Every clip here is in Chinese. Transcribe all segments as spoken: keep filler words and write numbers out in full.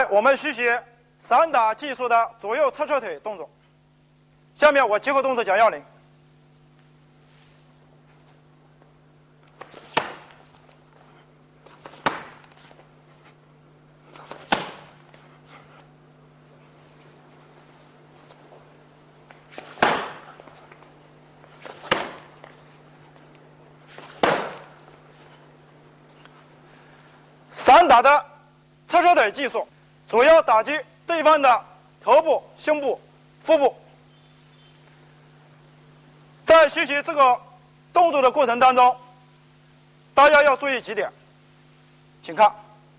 来，我们学习散打技术的左右侧撤腿动作。下面我结合动作讲要领。散打的侧撤腿技术主要打击对方的头部、胸部、腹部。在学习这个动作的过程当中，大家要注意几点，请看。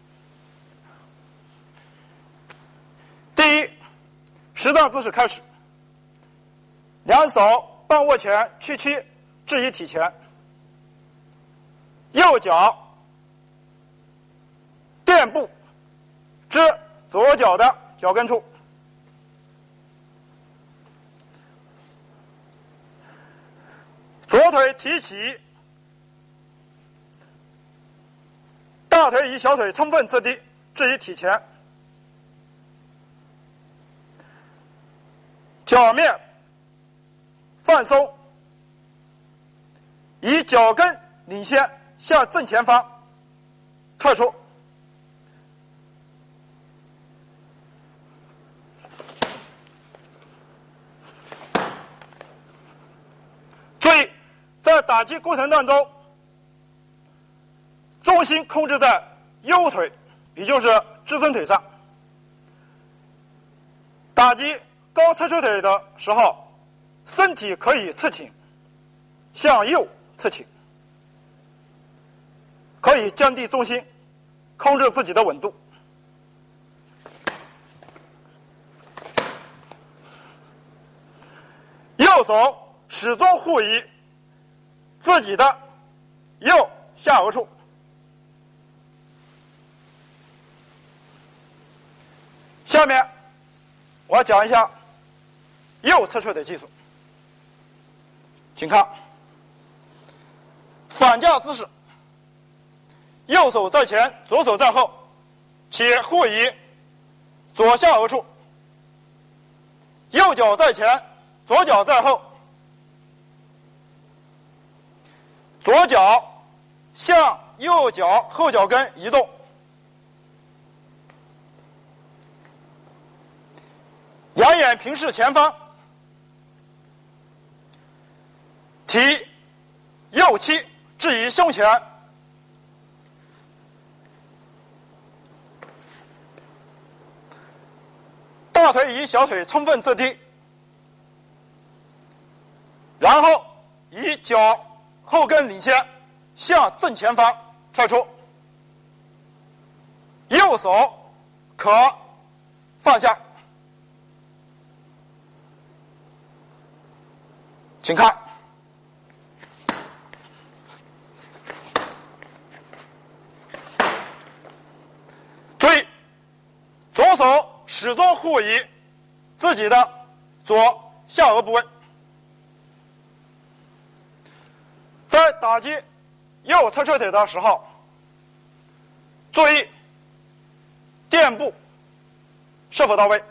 第一，实战姿势开始，两手半握拳，屈曲置于体前，右脚垫步至左脚的脚跟处，左腿提起，大腿与小腿充分质地置于体前，脚面放松，以脚跟领先向正前方踹出。注意，在打击过程当中，重心控制在右腿，也就是支撑腿上。打击高侧撤腿的时候，身体可以侧倾，向右侧倾，可以降低重心，控制自己的稳度。右手始终护于自己的右下颌处。下面我要讲一下右侧撤腿技术，请看反架姿势，右手在前，左手在后，且护于左下颌处，右脚在前，左脚在后，左脚向右脚后脚跟移动，两眼平视前方，提右膝置于胸前，大腿与小腿充分质地，然后以脚后跟领先向正前方踹出，右手可放下。请看，注意，左手始终护于自己的左下颌部位。在打击右侧撤腿的时候，注意垫步是否到位，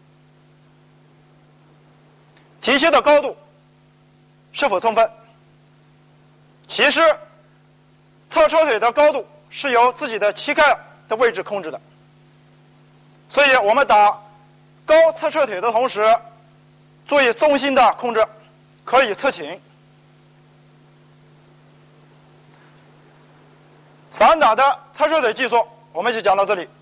提膝的高度是否充分。其实侧撤腿的高度是由自己的膝盖的位置控制的，所以我们打高侧撤腿的同时，注意重心的控制，可以侧倾。散打的侧撤腿技术我们就讲到这里。